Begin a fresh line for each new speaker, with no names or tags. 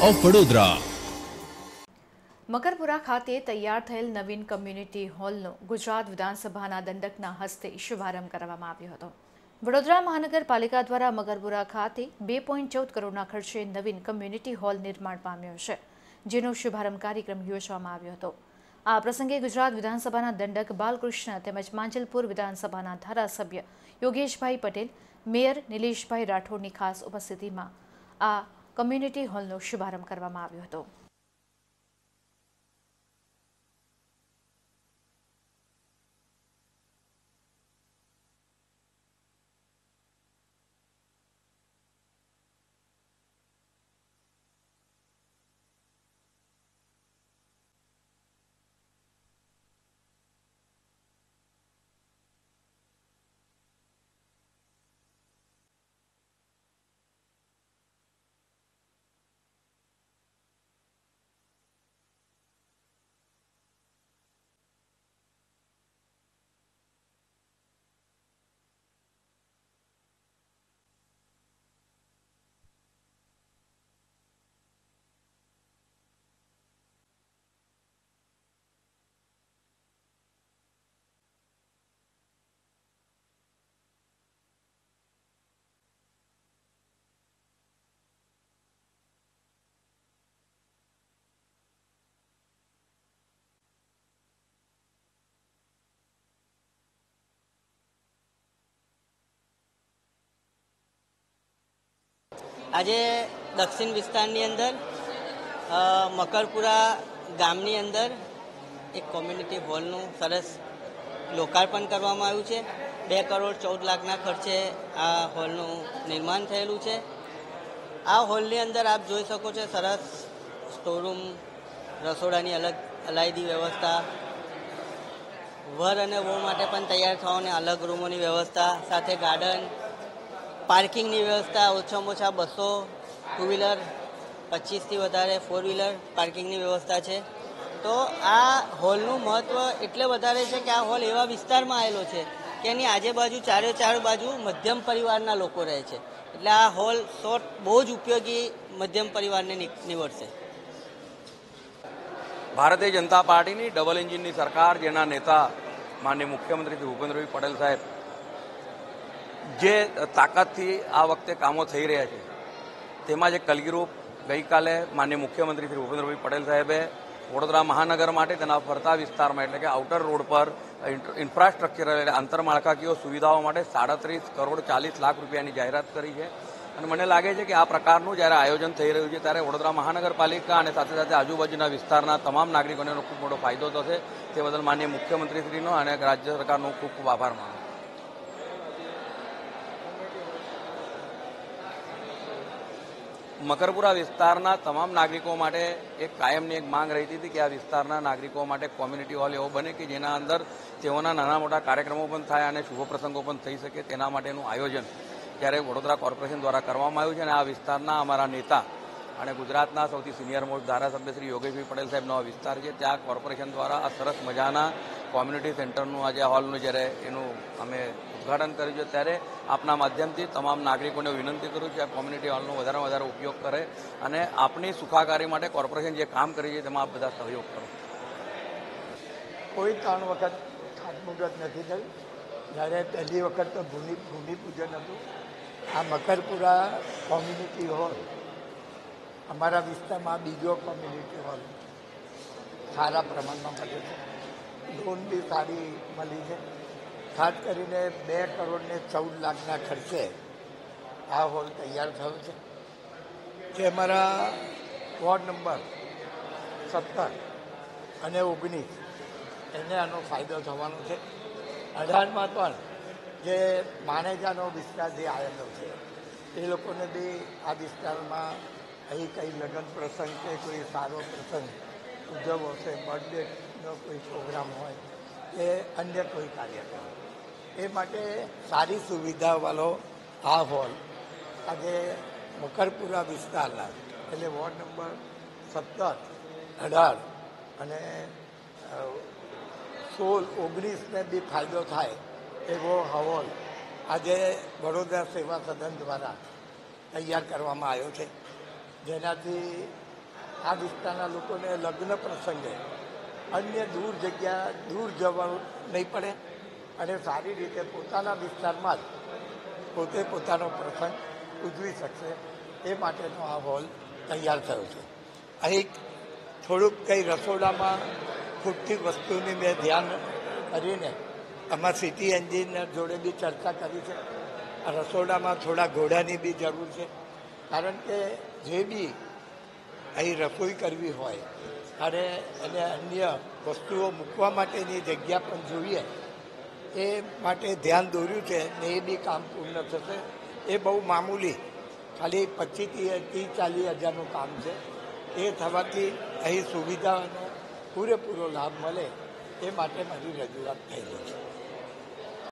Of Vadodara.
Makarpura ખાતે તૈયાર થયેલ નવીન કમ્યુનિટી હોલનો ગુજરાત વિધાનસભાના દંડકના હસ્તે શુભારંભ કરવામાં આવ્યો હતો। વડોદરા મહાનગરપાલિકા દ્વારા મકરપુરા ખાતે 2.14 કરોડના ખર્ચે નવીન કમ્યુનિટી હોલ નિર્માણ પામ્યો છે, જેનો શુભારંભ કાર્યક્રમ યોજવામાં આવ્યો હતો। આ પ્રસંગે ગુજરાત વિધાનસભાના દંડક બાલકૃષ્ણ તેમજ માંજલપુર વિધાનસભાના ધારાસભ્ય યોગેશભાઈ પટેલ, મેયર નિલેશભાઈ રાઠોડની ખાસ ઉપસ્થિતિમાં આ કમ્યુનિટી હોલનો શુભારંભ કરવામાં આવ્યો હતો।
આજે દક્ષિણ વિસ્તારની અંદર મકરપુરા ગામની અંદર એક કોમ્યુનિટી હોલનું સરસ લોકાર્પણ કરવામાં આવ્યું છે। 2 કરોડ 14 લાખના ખર્ચે આ હોલનું નિર્માણ થયેલું છે। આ હોલની અંદર આપ જોઈ શકો છો સરસ સ્ટોરરૂમ, રસોડાની અલગ અલાયદી વ્યવસ્થા, વર અને વહુ માટે પણ તૈયાર થવાને અલગ રૂમોની વ્યવસ્થા, સાથે ગાર્ડન, પાર્કિંગની વ્યવસ્થા, ઓછામાં ઓછા 200 ટુ વ્હીલર, 25થી વધારે 4 વ્હીલર પાર્કિંગની વ્યવસ્થા છે। તો આ હોલનું મહત્ત્વ એટલે વધારે છે કે આ હોલ એવા વિસ્તારમાં આવેલો છે કે એની આજુબાજુ ચારે બાજુ મધ્યમ પરિવારના લોકો રહે છે, એટલે આ હોલ બહુ જ ઉપયોગી મધ્યમ પરિવારને નીવડશે।
ભારતીય જનતા પાર્ટીની ડબલ એન્જિનની સરકાર, જેના નેતા માનનીય મુખ્યમંત્રી શ્રી ભૂપેન્દ્રભાઈ પટેલ સાહેબ જે તાકાતથી આ વખતે કામો થઈ રહ્યા છે, તેમાં જે કલગીરૂપ ગઈકાલે માનનીય મુખ્યમંત્રી શ્રી ભૂપેન્દ્રભાઈ પટેલ સાહેબે વડોદરા મહાનગર માટે તેના ફરતા વિસ્તારમાં એટલે કે આઉટર રોડ પર ઇન્ફ્રાસ્ટ્રક્ચર એટલે આંતરમાળખાકીય સુવિધાઓ માટે 37 કરોડ 40 લાખ રૂપિયાની જાહેરાત કરી છે। અને મને લાગે છે કે આ પ્રકારનું જ્યારે આયોજન થઈ રહ્યું છે ત્યારે વડોદરા મહાનગરપાલિકા અને સાથે સાથે આજુબાજુના વિસ્તારના તમામ નાગરિકોને ખૂબ મોટો ફાયદો થશે। તે બદલ માનનીય મુખ્યમંત્રીશ્રીનો અને રાજ્ય સરકારનો ખૂબ ખૂબ આભાર માનું। મકરપુરા વિસ્તારના તમામ નાગરિકો માટે એક કાયમની એક માંગ રહી હતી કે આ વિસ્તારના નાગરિકો માટે કોમ્યુનિટી હોલ એવો બને કે જેના અંદર તેઓના નાના મોટા કાર્યક્રમો પણ થાય અને શુભ પ્રસંગો પણ થઈ શકે, તેના માટેનું આયોજન ત્યારે વડોદરા કોર્પોરેશન દ્વારા કરવામાં આવ્યું છે। અને આ વિસ્તારના અમારા નેતા અને ગુજરાતના સૌથી સિનિયર મોસ્ટ ધારાસભ્ય શ્રી યોગેશભાઈ પટેલ સાહેબનો આ વિસ્તાર છે, ત્યાં કોર્પોરેશન દ્વારા આ સરસ મજાના કોમ્યુનિટી સેન્ટરનું આજે હોલનું જ્યારે એનું અમે ઉદ્ઘાટન કર્યું છે, ત્યારે આપના માધ્યમથી તમામ નાગરિકોને વિનંતી કરું છું આ કોમ્યુનિટી હોલનો વધારે વધારે ઉપયોગ કરે અને આપની સુખાકારી માટે કોર્પોરેશન જે કામ કરી છે તેમાં આપ બધા સહયોગ કરો।
કોઈ 3 વખત ખાતમુહૂર્ત નથી થયું। જ્યારે પહેલી વખત તો ભૂમિપૂજન હતું। આ મકરપુરા કોમ્યુનિટી હોલ અમારા વિસ્તારમાં બીજો કોમ્યુનિટી હોલ સારા પ્રમાણમાં મળે છે, લોન બી સારી મળી છે। ખાસ કરીને 2 કરોડ 14 લાખના ખર્ચે આ હોલ તૈયાર થયો છે, જે અમારા વોર્ડ નંબર 17 અને 19 એને આનો ફાયદો થવાનો છે। 18માં પણ જે માનેજાનો વિસ્તાર જે આવેલો છે એ લોકોને બી આ વિસ્તારમાં અહીં કંઈ લગ્ન પ્રસંગ કે કોઈ સારો પ્રસંગ ઉજવવો છે, બર્થડેનો કોઈ પ્રોગ્રામ હોય કે અન્ય કોઈ કાર્યક્રમ, એ માટે સારી સુવિધાવાળો આ હોલ આજે મકરપુરા વિસ્તારના એટલે વોર્ડ નંબર 17, 18 અને 16, 19ને બી ફાયદો થાય એવો હોલ આજે વડોદરા સેવા સદન દ્વારા તૈયાર કરવામાં આવ્યો છે, જેનાથી આ વિસ્તારના લોકોને લગ્ન પ્રસંગે અન્ય દૂર જવાનું નહીં પડે અને સારી રીતે પોતાના વિસ્તારમાં જ પોતે પોતાનો પ્રસંગ ઉજવી શકશે એ માટેનો આ હોલ તૈયાર થયો છે. અહીં થોડુંક કંઈ રસોડામાં ખૂટતી વસ્તુની મેં ધ્યાન કરીને આમાં સિટી એન્જિનિયર જોડે બી ચર્ચા કરી છે. આ રસોડામાં થોડા ઘોડાની બી જરૂર છે, કારણ કે જે બી અહીં રસોઈ કરવી હોય અને એને અન્ય વસ્તુઓ મૂકવા માટેની જગ્યા પણ જોઈએ એ માટે ધ્યાન દોર્યું છે ને એ બી કામ પૂર્ણ થશે. એ બહુ મામૂલી ખાલી 25-40 હજારનું કામ છે. એ થવાથી અહીં સુવિધાનો પૂરેપૂરો લાભ મળે એ માટે મારી રજૂઆત થયેલી છે.